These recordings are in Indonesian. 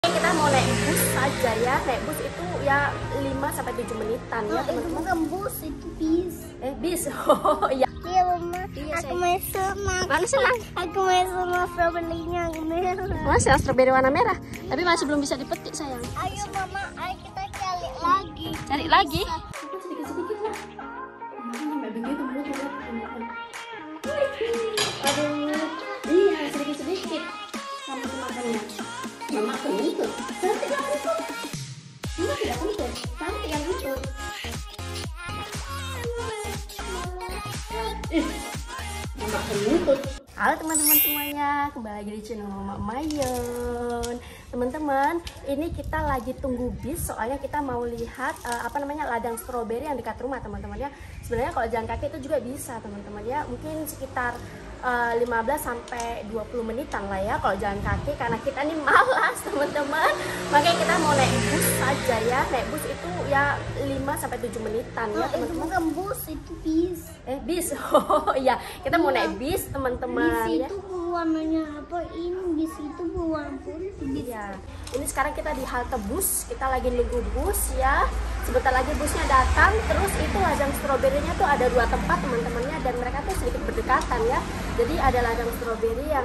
Kita mau naik bus saja ya. Naik bus itu ya 5-7 menitan ya teman-teman. Itu bukan bus, itu bis. Bis. Oh iya. Iya mama. Iya, Aku mau senang. Mana senang? Aku mau senang strawberry-nya merah. Masih strawberry warna merah, tapi masih belum bisa dipetik sayang. Ayo mama, ayo kita cari lagi. Cari lagi. Sedikit-sedikit lah. Begitu mulutnya. Aduh, iya sedikit-sedikit. Sama makannya. Mama kentut. Cantik yang kentut. Mama tidak kentut. Cantik yang kentut. Mama kentut. Halo teman-teman semuanya, kembali lagi di channel Mama Mayon. Teman-teman, ini kita lagi tunggu bis, soalnya kita mau lihat ladang stroberi yang dekat rumah teman-teman ya. Sebenarnya kalau jalan kaki itu juga bisa teman-teman ya, mungkin sekitar 15-20 menitan lah ya kalau jalan kaki, karena kita ini malas teman-teman. Makanya kita mau naik bus saja ya. Naik bus itu ya 5-7 menitan ya teman-teman. Itu bukan bus, itu bis. Bis. Oh iya, kita mau naik bis teman-teman Bis ya. itu warnanya apa ini? Bis itu berwarna putih. Bis. Ya, ini sekarang kita di halte bus, kita lagi nunggu bus ya. Sebentar lagi busnya datang. Terus itu ladang stroberinya tuh ada 2 tempat teman-temannya, dan mereka tuh sedikit berdekatan ya. Jadi ada ladang stroberi yang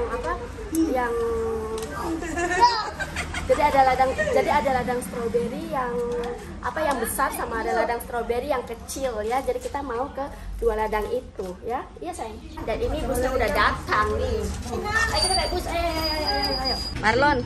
jadi ada ladang stroberi yang besar, sama ada ladang stroberi yang kecil ya. Jadi kita mau ke 2 ladang itu ya. Iya sayang. Dan ini busnya udah datang nih. Ayo kita naik bus. Ayo. Marlon.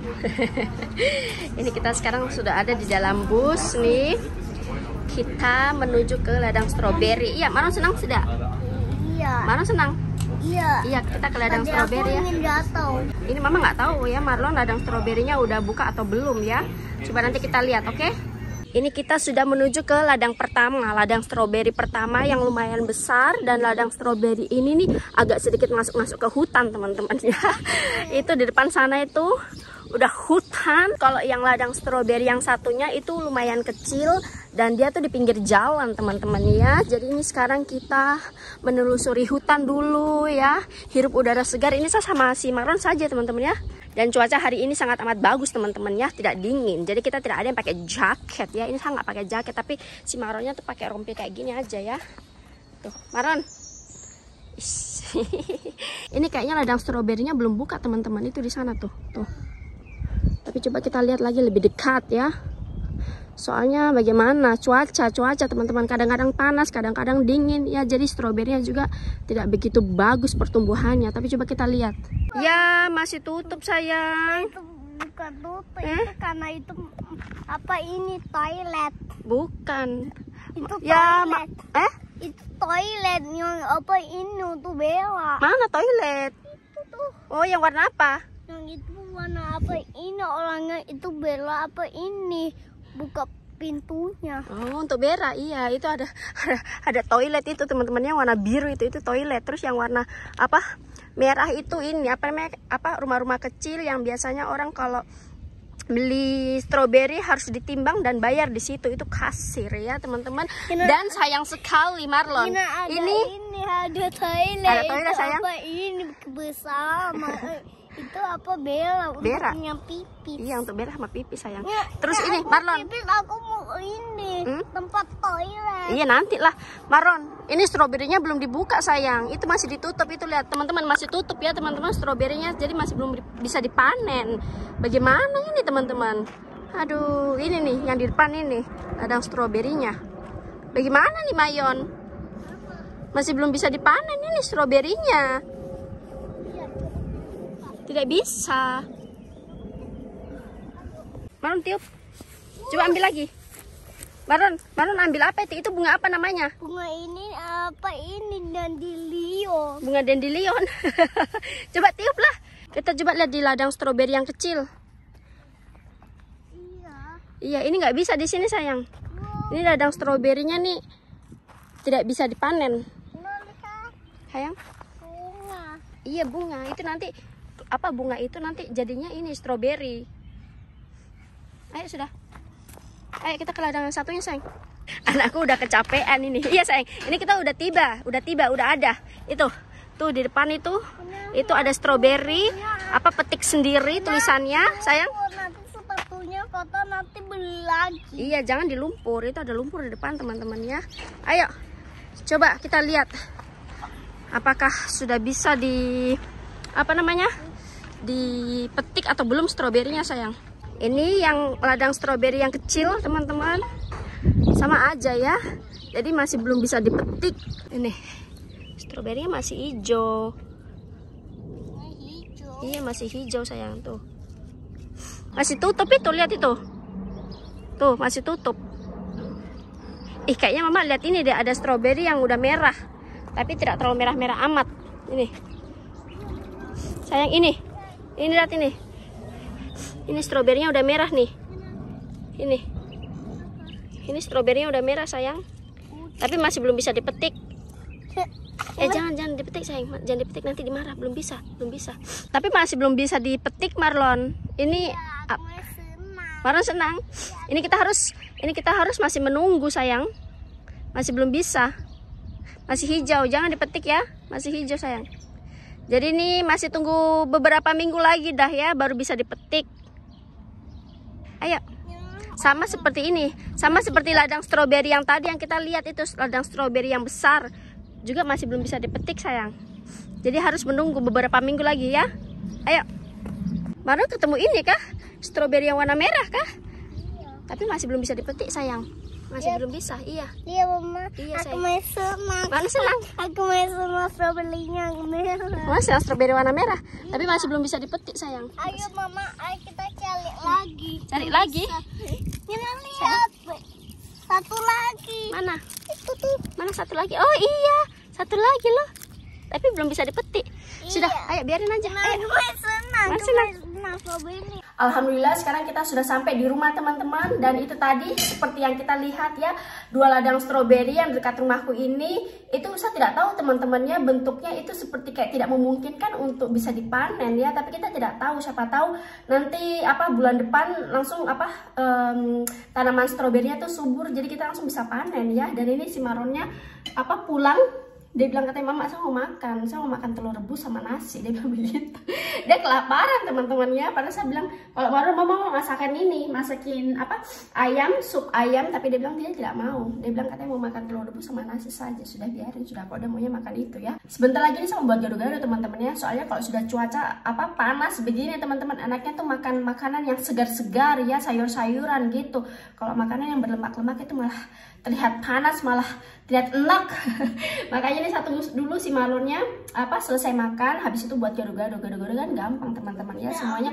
Ini kita sekarang sudah ada di dalam bus nih. Kita menuju ke ladang stroberi. Iya, Marlon senang sudah? Iya. Marlon senang? Iya. Kita ke ladang stroberi ya. Ini mama nggak tahu ya Marlon ladang stroberinya udah buka atau belum ya. Coba nanti kita lihat, oke? Ini kita sudah menuju ke ladang pertama, ladang stroberi pertama yang lumayan besar. Dan ladang stroberi ini nih agak sedikit masuk ke hutan teman-teman ya. Itu di depan sana itu udah hutan. Kalau yang ladang stroberi yang satunya itu lumayan kecil dan dia tuh di pinggir jalan teman-teman ya. Jadi ini sekarang kita menelusuri hutan dulu ya, hirup udara segar. Ini saya sama si Marlon saja teman-teman ya. Dan cuaca hari ini sangat amat bagus teman-teman ya, tidak dingin. Jadi kita tidak ada yang pakai jaket ya. Ini saya nggak pakai jaket, tapi si Marlonnya tuh pakai rompi kayak gini aja ya. Tuh Marlon. Ini kayaknya ladang stroberinya belum buka teman-teman, itu di sana tuh. Tapi coba kita lihat lagi lebih dekat ya. Soalnya bagaimana cuaca teman-teman, kadang-kadang panas, kadang-kadang dingin ya. Jadi stroberinya juga tidak begitu bagus pertumbuhannya. Tapi coba kita lihat. Ya, masih tutup sayang. Itu bukan tutup, itu karena itu ini toilet. Bukan. Itu Ya, toilet. Itu toilet yang ini tuh Bella. Mana toilet? Itu tuh. Oh, yang warna apa? Yang itu warna ini orangnya itu Bella ini buka pintunya. Oh, untuk Bera. Iya, itu ada toilet itu teman-temannya warna biru itu toilet. Terus yang warna merah itu ini rumah-rumah kecil yang biasanya orang kalau beli stroberi harus ditimbang dan bayar di situ, itu kasir ya teman-teman. Dan sayang sekali Marlon. Ini ada toilet. Ada toilet sayang. Ini bersama. Itu Bella untuknya pipis. Iya, untuk Bella sama pipis sayang. Ya, terus ini Marlon. Pipis aku mau tempat toilet. Iya nanti lah Marlon. Ini stroberinya belum dibuka sayang. Itu masih ditutup, itu lihat teman-teman, masih tutup ya teman-teman stroberinya. Jadi masih belum bisa dipanen. Bagaimana ini teman-teman? Aduh, ini nih yang di depan ini ladang stroberinya. Bagaimana nih Mayon? Masih belum bisa dipanen ini stroberinya. Tidak bisa. Marlon tiup. Coba ambil lagi. Marlon ambil apa itu? Itu bunga apa namanya? Bunga ini dandelion. Bunga dandelion. Coba tiup lah. Kita coba lihat di ladang stroberi yang kecil. Iya, ini nggak bisa di sini sayang. Ini ladang stroberinya nih tidak bisa dipanen. Sayang? Bunga. Iya bunga. Itu nanti bunga itu nanti jadinya ini stroberi. Ayo sudah. Ayo kita ke ladang yang satunya sayang. Anakku udah kecapean ini. Iya sayang. Ini kita udah tiba, udah ada. Itu. Tuh di depan itu ada stroberi. Petik sendiri tulisannya sayang. pintunya kotor nanti beli lagi. Iya, jangan di lumpur. Itu ada lumpur di depan teman-teman ya. Ayo, coba kita lihat. Apakah sudah bisa dipetik atau belum stroberinya sayang. Ini yang ladang stroberi yang kecil teman-teman. Sama aja ya. Jadi masih belum bisa dipetik. Ini stroberinya masih hijau. Iya, masih hijau sayang tuh. Masih tutup itu, lihat itu. Tuh, masih tutup. Kayaknya mama lihat ini deh, ada stroberi yang udah merah. Tapi tidak terlalu merah-merah amat. Ini. Sayang ini. Ini lihat ini. Ini stroberinya udah merah nih. Ini. Ini stroberinya udah merah sayang. Tapi masih belum bisa dipetik. Jangan dipetik sayang, jangan dipetik nanti dimarah. Belum bisa. Tapi masih belum bisa dipetik Marlon. Ini Marlon senang. Ini kita harus masih menunggu sayang. Masih belum bisa. Masih hijau, jangan dipetik ya. Masih hijau sayang. Jadi ini masih tunggu beberapa minggu lagi dah ya, baru bisa dipetik. Ayo. Sama seperti ini, sama seperti ladang stroberi yang tadi yang kita lihat itu, ladang stroberi yang besar. Juga masih belum bisa dipetik sayang. Jadi harus menunggu beberapa minggu lagi ya. Ayo. Baru ketemu ini kah? Stroberi yang warna merah kah? Iya. Tapi masih belum bisa dipetik sayang. Masih belum bisa. Iya. Iya mama. Iya, aku mau senang. Mana senang? Aku mau senang stroberinya merah. Masih stroberi warna merah. Iya. Tapi masih belum bisa dipetik sayang. Ayo mama, ayo kita cari lagi. Cari lagi? Kita lihat. Satu lagi. Mana? Itu tuh. Mana satu lagi? Oh iya, satu lagi loh. Tapi belum bisa dipetik. Sudah, ayo biarin aja. Ayo. Alhamdulillah sekarang kita sudah sampai di rumah teman-teman. Dan itu tadi seperti yang kita lihat ya, 2 ladang stroberi yang dekat rumahku ini. Itu saya tidak tahu teman-temannya, bentuknya itu seperti kayak tidak memungkinkan untuk bisa dipanen ya. Tapi kita tidak tahu, siapa tahu nanti bulan depan langsung tanaman stroberinya tuh subur, jadi kita langsung bisa panen ya. Dan ini si Maronnya pulang. Dia bilang katanya, mama saya mau makan telur rebus sama nasi. Dia bilang begitu. Dia kelaparan teman-temannya. Padahal saya bilang kalau baru mama mau masakin ayam, sup ayam. Tapi dia bilang dia tidak mau. Dia bilang katanya mau makan telur rebus sama nasi saja. Sudah biarin, sudah kalau dia maunya makan itu ya. Sebentar lagi ini saya mau buat gado-gado teman-temannya. Soalnya kalau sudah cuaca panas begini teman-teman, anaknya tuh makan makanan yang segar-segar ya, sayur-sayuran gitu. Kalau makanan yang berlemak-lemak itu malah terlihat panas, malah terlihat enak. Makanya ini satu dulu si Marlonnya selesai makan, habis itu buat gado-gado. Gado-gado kan gampang teman-teman ya, semuanya.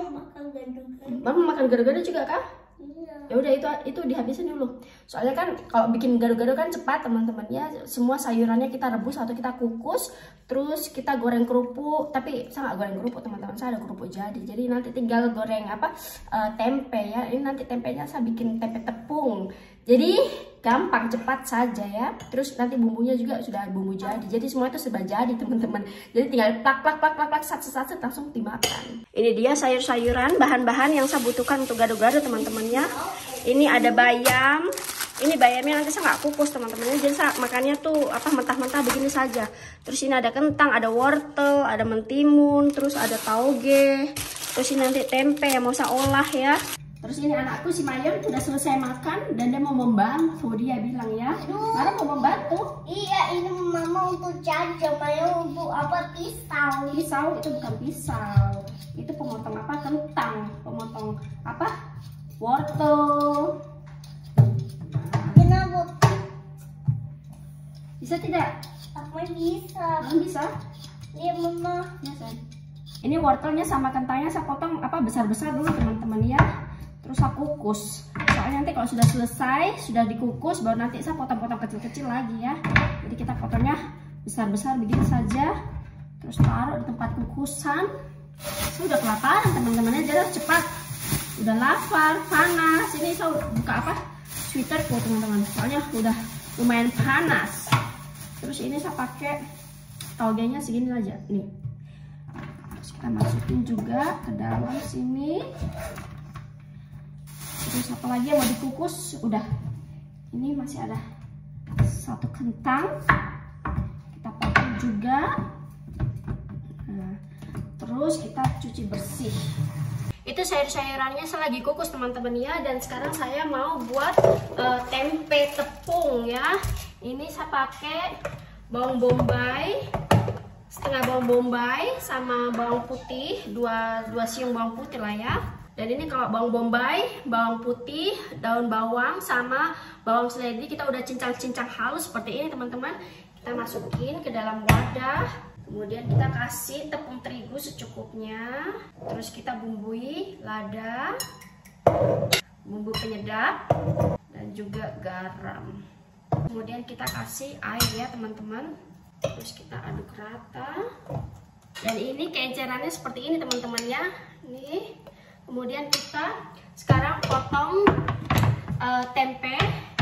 Mama makan gado-gado juga kah? Ya udah itu dihabisin dulu. Soalnya kan kalau bikin gado-gado kan cepat teman-teman ya. Semua sayurannya kita rebus atau kita kukus, terus kita goreng kerupuk. Tapi saya nggak goreng kerupuk teman-teman, saya ada kerupuk jadi. Jadi nanti tinggal goreng tempe ya. Ini nanti tempenya saya bikin tempe tepung. Jadi gampang, cepat saja ya. Terus nanti bumbunya juga sudah bumbu jadi. Jadi semua itu serba jadi teman-teman. Jadi tinggal plak sat langsung dimakan. Ini dia sayur-sayuran, bahan-bahan yang saya butuhkan untuk gado-gado teman-temannya. Ini ada bayam. Ini bayamnya nanti saya nggak kukus teman-teman. Jadi saya makannya tuh mentah-mentah begini saja. Terus ini ada kentang, ada wortel, ada mentimun, terus ada tauge. Terus ini nanti tempe yang mau saya olah ya. Terus ini anakku si Mayon sudah selesai makan dan dia mau membantu, dia bilang ya. Mara mau membantu? Iya, ini mama untuk jajan, Mayon untuk pisau. Pisau itu bukan pisau. Itu pemotong kentang, pemotong wortel. Kenapa? Bisa tidak? Aku bisa. Bisa? Iya mama. Bisa. Ini wortelnya sama kentangnya saya potong besar-besar dulu teman-teman ya. Terus saya kukus. Soalnya nanti kalau sudah selesai, sudah dikukus, baru nanti saya potong-potong kecil-kecil lagi ya. Jadi kita potongnya besar-besar begini saja. Terus taruh di tempat kukusan. Saya udah kelaparan teman-temannya, jadi harus cepat. Udah lapar, panas. Ini saya buka sweaterku teman-teman. Soalnya udah lumayan panas. Terus ini saya pakai taugenya segini aja. Nih. Terus kita masukin juga ke dalam sini. Terus apa lagi yang mau dikukus? Udah. Ini masih ada satu kentang. Kita potong juga. Nah, terus kita cuci bersih. Itu sayur-sayurannya saya lagi kukus teman-teman ya. Dan sekarang saya mau buat tempe tepung ya. Ini saya pakai bawang bombay, setengah bawang bombay sama bawang putih, dua siung bawang putih lah ya. Dan ini kalau bawang bombay, bawang putih, daun bawang sama bawang seledri kita udah cincang-cincang halus seperti ini teman-teman. Kita masukin ke dalam wadah. Kemudian kita kasih tepung terigu secukupnya. Terus kita bumbui lada, bumbu penyedap, dan juga garam. Kemudian kita kasih air ya teman-teman. Terus kita aduk rata. Dan ini keencerannya seperti ini teman-teman ya. Nih. Kemudian kita sekarang potong tempe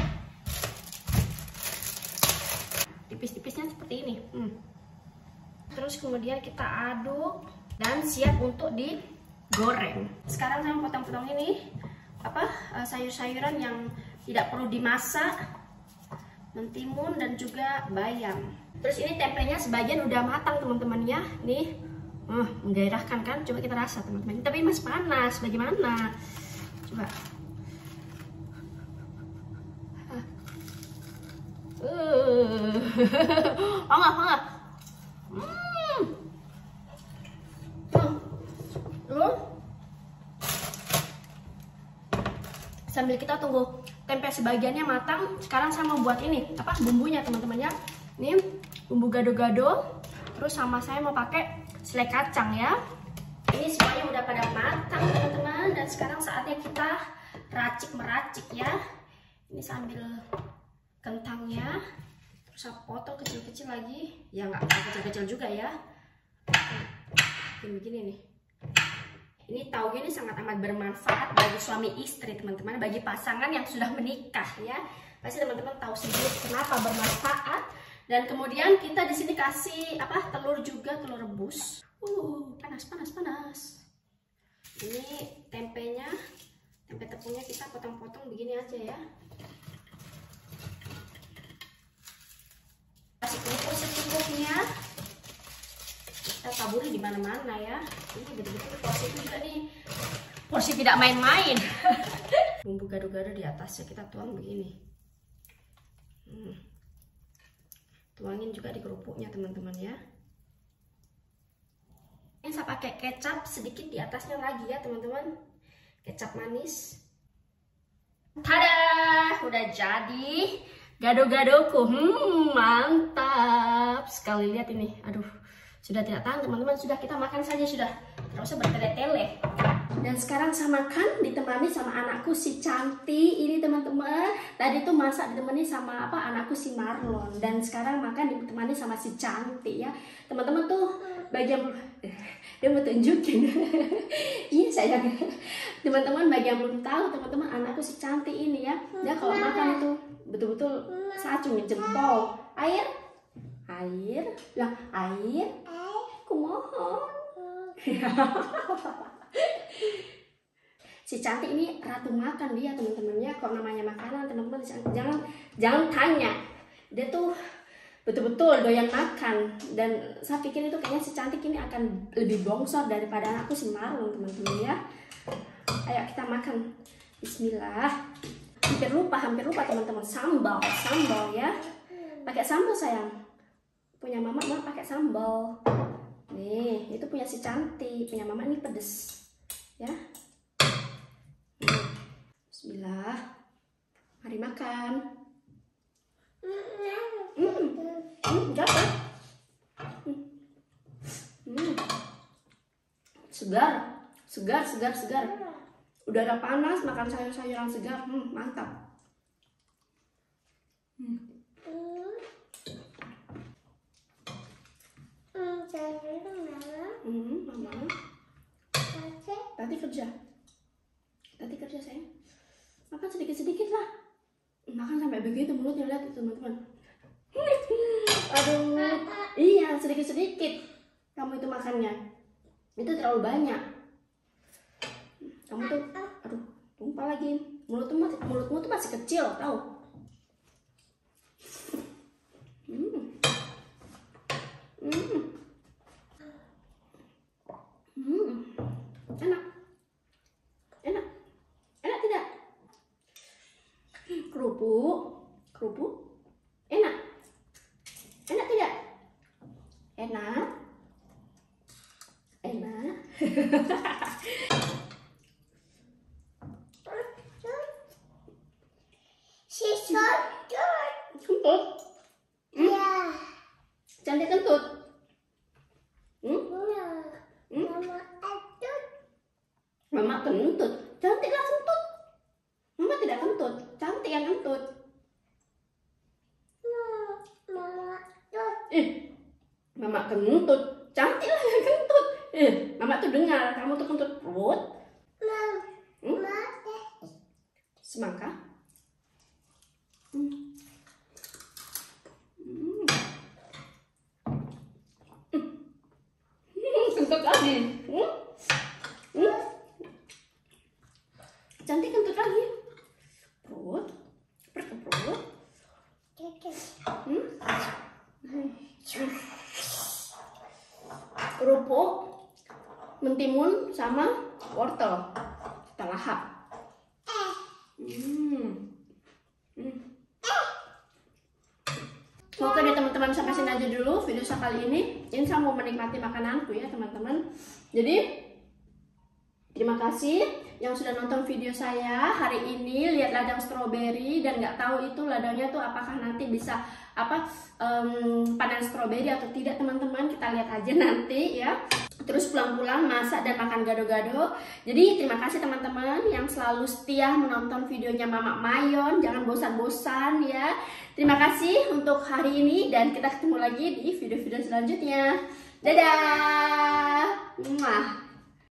tipis-tipisnya seperti ini. Terus kemudian kita aduk dan siap untuk digoreng. Sekarang saya potong-potong ini sayur-sayuran yang tidak perlu dimasak, mentimun dan juga bayam. Terus ini tempenya sebagian udah matang teman-teman ya. Nih. Menggairahkan kan? Coba kita rasa teman-teman. Tapi masih panas, bagaimana? Coba. Hangat. Sambil kita tunggu tempe sebagiannya matang, sekarang saya mau buat ini bumbunya teman-teman ya. Ini bumbu gado-gado. Terus sama saya mau pakai selai kacang ya. Ini semuanya udah pada matang teman-teman. Dan sekarang saatnya kita meracik ya. Ini sambil kentangnya. Terus saya potong kecil-kecil lagi. Ya nggak kecil-kecil juga ya. Begini nih. Ini tauge ini sangat amat bermanfaat bagi suami istri teman-teman. Bagi pasangan yang sudah menikah ya. Pasti teman-teman tahu sendiri kenapa bermanfaat. Dan kemudian kita di sini kasih telur juga, telur rebus. Panas. Ini tempenya, tempe tepungnya kita potong-potong begini aja ya. Kasih kerupuk secukupnya. Kita taburi di mana-mana ya. Ini betul-betul porsi itu juga nih. Porsi tidak main-main. Bumbu gado-gado di atasnya kita tuang begini. Tuangin juga di kerupuknya teman-teman ya. Ini saya pakai kecap sedikit di atasnya lagi ya teman-teman. Kecap manis. Tada! Udah jadi gado-gadoku. Mantap sekali, lihat ini. Aduh, sudah tidak tahan teman-teman. Sudah, kita makan saja sudah. Tidak usah bertele-tele. Dan sekarang saya makan ditemani sama anakku si Cantik ini teman-teman. Tadi tuh masak ditemani sama anakku si Marlon. Dan sekarang makan ditemani sama si Cantik ya. Teman-teman tuh bagian dia mau tunjukin. Iya sayang. Teman-teman bagi yang belum tahu teman-teman, anakku si Cantik ini ya. Dia kalau makan itu betul-betul saya acungin jempol. Air. Lah, air. Kumohon. Si Cantik ini ratu makan dia teman-teman ya. Kalau namanya makanan teman-teman jangan tanya. Dia tuh betul-betul doyan makan. Dan saya pikir itu kayaknya si Cantik ini akan lebih bongsor daripada anakku si Marlon teman-teman ya. Ayo kita makan. Bismillah. Hampir lupa teman-teman. Sambal ya. Pakai sambal sayang. Punya mama pakai sambal. Nih, itu punya si Cantik, punya mama ini pedes. Ya. Bismillah. Mari makan. Dapat. Segar. Udara panas, makan sayur-sayuran segar. Mantap. Mama. Tati kerja sayang. Makan sedikit-sedikit lah. Makan sampai begitu mulutnya, lihat itu teman-teman. Aduh. Iya, sedikit-sedikit. Kamu itu makannya. Itu terlalu banyak. Kamu tuh, aduh, tumpah lagi. Mulutmu tuh masih kecil, tahu? Enak. Kerupuk. Enak? Enak tidak? Enak? Enak? Kentut? Ya. Cantik kentut? Mama kentut. Cantiklah kentut. Mama tidak kentut. Cantik yang kentut. Mama kentut. Cantiklah yang kentut. Mama tuh dengar kamu tuh kentut perut. Semangka. Kentut lagi. Cantik kentut lagi. Perut. Perut. Kerupuk, mentimun sama wortel. Kita lahap. Oke deh teman-teman, sampai sini aja dulu video saya kali ini. Ini saya mau menikmati makananku ya teman-teman. Jadi terima kasih yang sudah nonton video saya hari ini. Lihat ladang stroberi dan nggak tahu itu ladangnya tuh apakah nanti bisa panen stroberi atau tidak teman-teman. Kita lihat aja nanti ya. Terus pulang-pulang masak dan makan gado-gado. Jadi terima kasih teman-teman yang selalu setia menonton videonya Mama Mayon. Jangan bosan-bosan ya. Terima kasih untuk hari ini dan kita ketemu lagi di video-video selanjutnya. Dadah. Mwah.